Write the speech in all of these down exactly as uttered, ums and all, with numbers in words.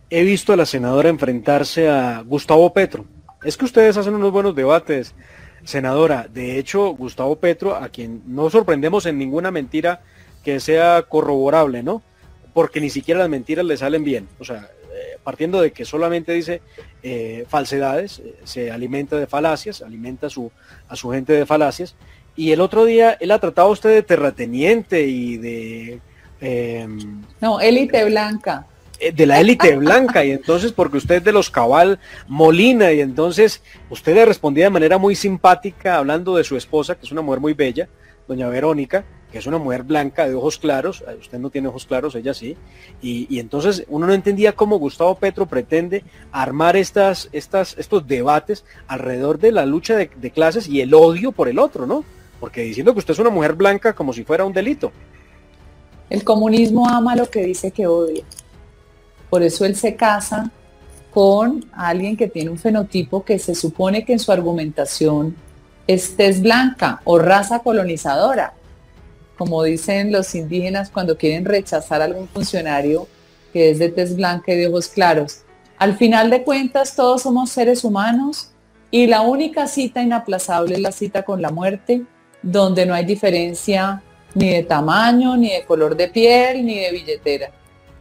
he visto a la senadora enfrentarse a Gustavo Petro. Es que ustedes hacen unos buenos debates, senadora. De hecho, Gustavo Petro, a quien no sorprendemos en ninguna mentira que sea corroborable, ¿no? Porque ni siquiera las mentiras le salen bien. O sea, eh, partiendo de que solamente dice eh, falsedades, eh, se alimenta de falacias, alimenta a su, a su gente de falacias. Y el otro día él ha tratado a usted de terrateniente y de... Eh, no, élite blanca. De la élite blanca, y entonces porque usted es de los Cabal Molina, y entonces usted le respondía de manera muy simpática hablando de su esposa, que es una mujer muy bella, doña Verónica, que es una mujer blanca de ojos claros. Usted no tiene ojos claros, ella sí, y, y entonces uno no entendía cómo Gustavo Petro pretende armar estas, estas, estos debates alrededor de la lucha de, de clases y el odio por el otro, ¿no? Porque diciendo que usted es una mujer blanca como si fuera un delito. El comunismo ama lo que dice que odia. Por eso él se casa con alguien que tiene un fenotipo que se supone que en su argumentación es tez blanca o raza colonizadora, como dicen los indígenas cuando quieren rechazar a algún funcionario que es de tez blanca y de ojos claros. Al final de cuentas, todos somos seres humanos y la única cita inaplazable es la cita con la muerte, donde no hay diferencia ni de tamaño, ni de color de piel, ni de billetera.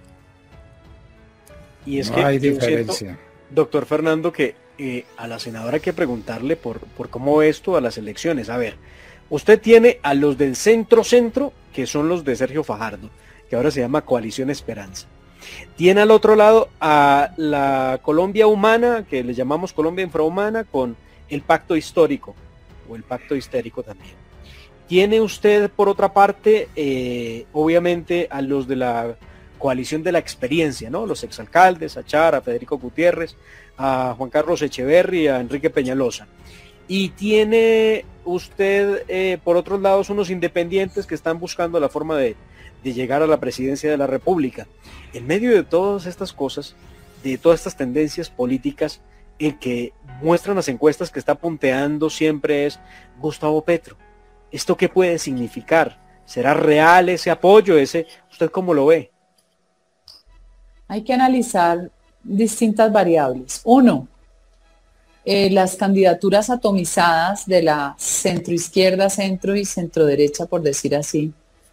Y es no que hay yo diferencia. siento, doctor Fernando, que eh, a la senadora hay que preguntarle por, por cómo ve esto a las elecciones. A ver, usted tiene a los del centro-centro, que son los de Sergio Fajardo, que ahora se llama Coalición Esperanza. Tiene al otro lado a la Colombia Humana, que le llamamos Colombia Infrahumana, con el Pacto Histórico, o el Pacto Histérico también. Tiene usted, por otra parte, eh, obviamente, a los de la Coalición de la Experiencia, ¿no? Los exalcaldes, a Char, a Federico Gutiérrez, a Juan Carlos Echeverri, a Enrique Peñalosa. Y tiene usted, eh, por otros lados, unos independientes que están buscando la forma de, de llegar a la presidencia de la República. En medio de todas estas cosas, de todas estas tendencias políticas, el que muestran las encuestas que está punteando siempre es Gustavo Petro. ¿Esto qué puede significar? ¿Será real ese apoyo? Ese, ¿usted cómo lo ve? Hay que analizar distintas variables. Uno, eh, las candidaturas atomizadas de la centroizquierda, centro y centroderecha, por decir así,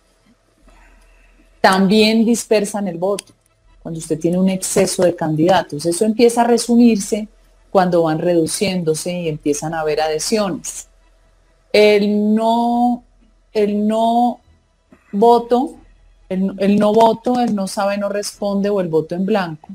también dispersan el voto cuando usted tiene un exceso de candidatos. Eso empieza a resumirse cuando van reduciéndose y empiezan a haber adhesiones. El no, el no voto, el, el no voto, el no sabe, no responde o el voto en blanco,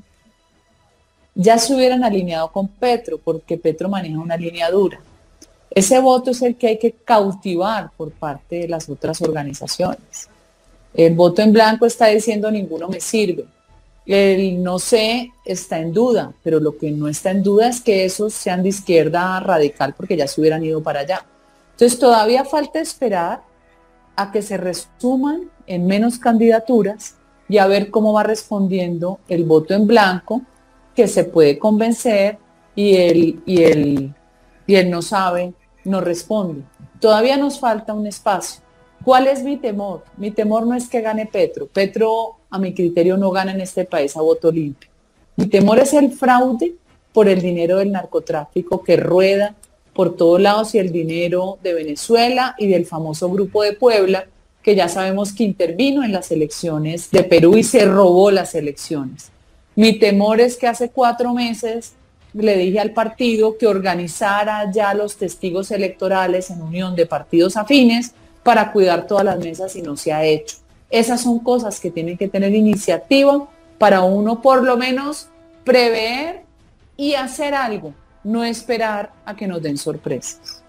ya se hubieran alineado con Petro, porque Petro maneja una línea dura. Ese voto es el que hay que cautivar por parte de las otras organizaciones. El voto en blanco está diciendo ninguno me sirve. El no sé está en duda, pero lo que no está en duda es que esos sean de izquierda radical porque ya se hubieran ido para allá. Entonces todavía falta esperar a que se resuman en menos candidaturas y a ver cómo va respondiendo el voto en blanco, que se puede convencer y el, y el, y el no sabe, no responde. Todavía nos falta un espacio. ¿Cuál es mi temor? Mi temor no es que gane Petro. Petro, a mi criterio, no gana en este país a voto limpio. Mi temor es el fraude por el dinero del narcotráfico que rueda por todos lados y el dinero de Venezuela y del famoso Grupo de Puebla, que ya sabemos que intervino en las elecciones de Perú y se robó las elecciones. Mi temor es que hace cuatro meses le dije al partido que organizara ya los testigos electorales en unión de partidos afines para cuidar todas las mesas y no se ha hecho. Esas son cosas que tienen que tener iniciativa para uno por lo menos prever y hacer algo, no esperar a que nos den sorpresas.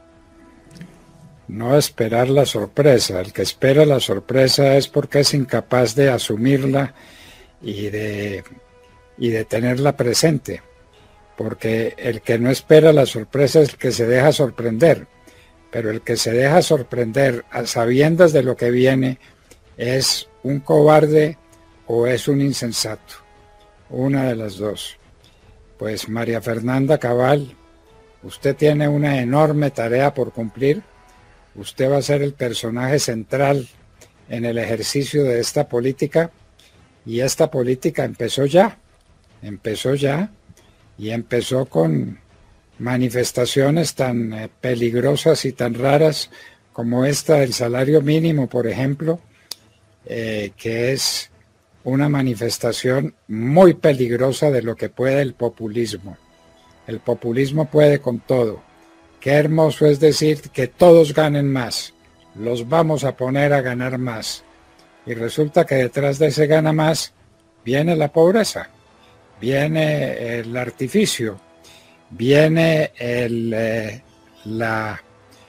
No esperar la sorpresa. El que espera la sorpresa es porque es incapaz de asumirla y de, y de tenerla presente. Porque el que no espera la sorpresa es el que se deja sorprender. Pero el que se deja sorprender a sabiendas de lo que viene es un cobarde o es un insensato. Una de las dos. Pues María Fernanda Cabal, usted tiene una enorme tarea por cumplir. Usted va a ser el personaje central en el ejercicio de esta política y esta política empezó ya. empezó ya y empezó con manifestaciones tan eh, peligrosas y tan raras como esta del salario mínimo, por ejemplo, eh, que es una manifestación muy peligrosa de lo que puede el populismo. El populismo puede con todo. Qué hermoso es decir que todos ganen más, los vamos a poner a ganar más. Y resulta que detrás de ese gana más viene la pobreza, viene el artificio, viene el, eh, la,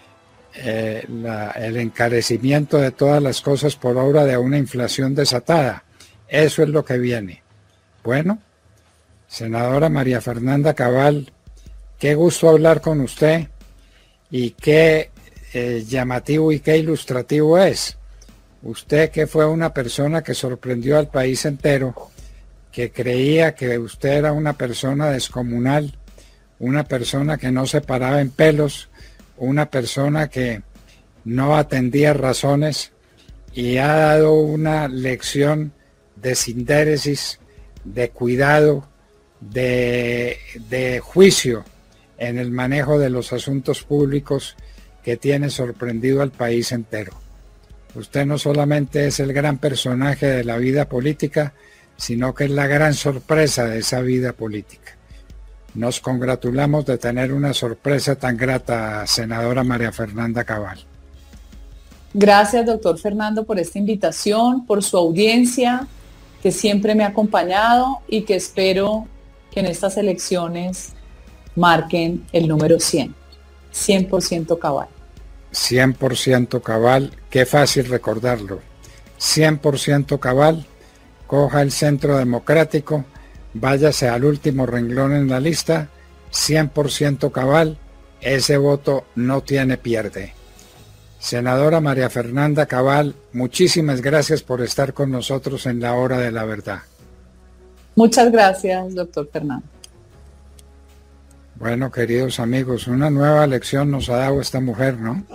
eh, la, el encarecimiento de todas las cosas por obra de una inflación desatada. Eso es lo que viene. Bueno, senadora María Fernanda Cabal, qué gusto hablar con usted y qué eh, llamativo y qué ilustrativo es. Usted que fue una persona que sorprendió al país entero, que creía que usted era una persona descomunal, una persona que no se paraba en pelos, una persona que no atendía razones y ha dado una lección de sindéresis, de cuidado, de, de juicio en el manejo de los asuntos públicos que tiene sorprendido al país entero. Usted no solamente es el gran personaje de la vida política, sino que es la gran sorpresa de esa vida política. Nos congratulamos de tener una sorpresa tan grata, senadora María Fernanda Cabal. Gracias, doctor Fernando, por esta invitación, por su audiencia, que siempre me ha acompañado y que espero que en estas elecciones marquen el número cien. cien por ciento cabal. cien por ciento cabal, qué fácil recordarlo. cien por ciento cabal, coja el Centro Democrático, váyase al último renglón en la lista, cien por ciento cabal, ese voto no tiene pierde. Senadora María Fernanda Cabal, muchísimas gracias por estar con nosotros en la hora de la verdad. Muchas gracias, doctor Fernando. Bueno, queridos amigos, una nueva lección nos ha dado esta mujer, ¿no?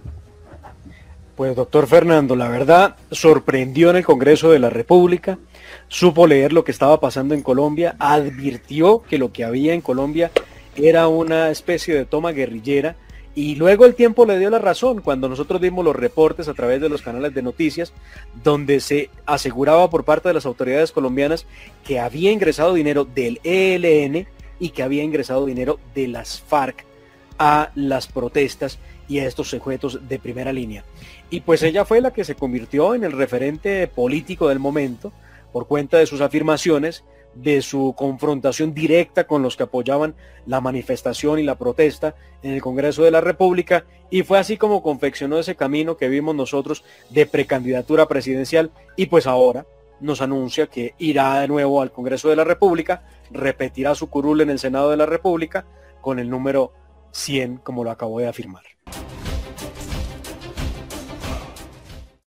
Pues doctor Fernando, la verdad sorprendió en el Congreso de la República, supo leer lo que estaba pasando en Colombia, advirtió que lo que había en Colombia era una especie de toma guerrillera y luego el tiempo le dio la razón cuando nosotros vimos los reportes a través de los canales de noticias donde se aseguraba por parte de las autoridades colombianas que había ingresado dinero del E L N y que había ingresado dinero de las FARC a las protestas y a estos sujetos de primera línea. Y pues ella fue la que se convirtió en el referente político del momento por cuenta de sus afirmaciones, de su confrontación directa con los que apoyaban la manifestación y la protesta en el Congreso de la República, y fue así como confeccionó ese camino que vimos nosotros de precandidatura presidencial, y pues ahora nos anuncia que irá de nuevo al Congreso de la República, repetirá su curul en el Senado de la República con el número cien, como lo acabo de afirmar.